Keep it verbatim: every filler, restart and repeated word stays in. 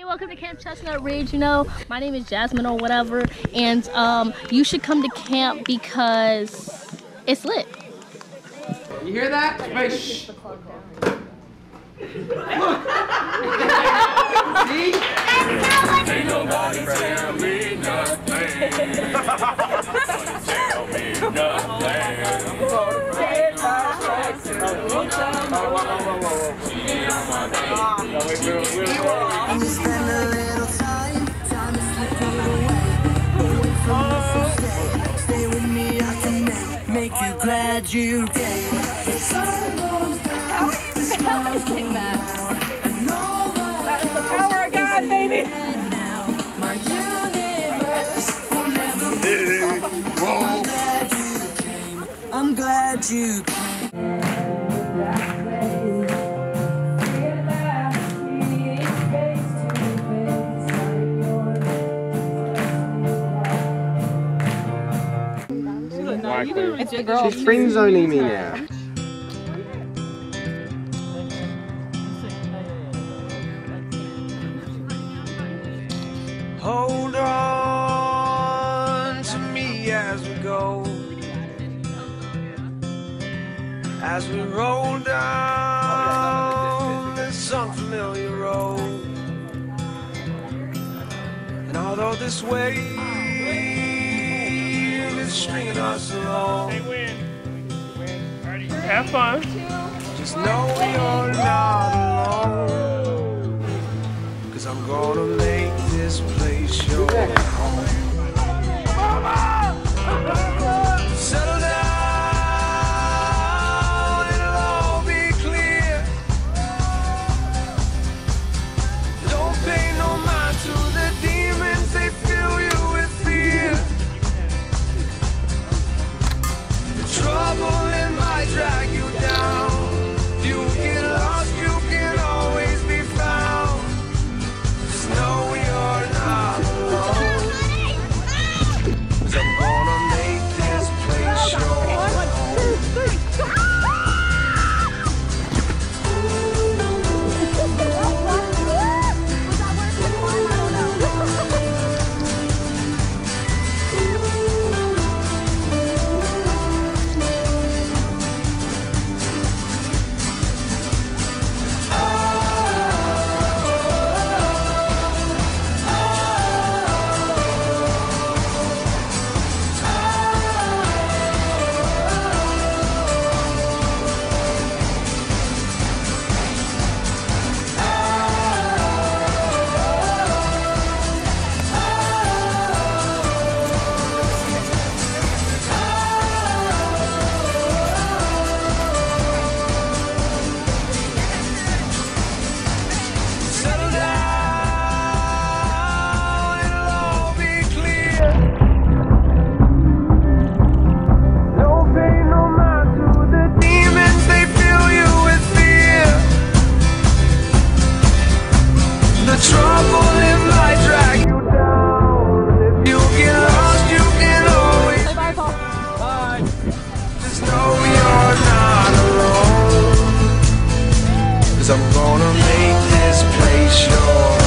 Hey, welcome to Camp Chestnut Ridge. You know, my name is Jasmine or whatever, and um, you should come to camp because it's lit. You hear that? Hey, shh. See? Ain't nobody tell me nothing. Tell me And you spend a little time, time is slipping away, away from us, so stay, stay with me, I can make, make you glad you came. The sun goes down, the stars go down, and nobody that's the power of God, baby. And now, my universe will never be. I'm glad you came, I'm glad you came. It's the girl. She's friend zoning me now. Hold on to me as we go, as we roll down this unfamiliar road. And although this wave is stringing us along, they win. Have fun. just know you're not alone, 'cause I'm gonna make this place your home. Settle down, it'll all be clear. Don't pay no mind to the demons, they fill you with fear. The trouble it might drag you down. If you get lost, you can always be found. Just know you're not alone, 'cause I'm gonna make this place your home. Trouble it might drag you down. If you get lost, you can always Say bye, Paul. bye. Just know you're not alone, 'cause I'm gonna make this place yours.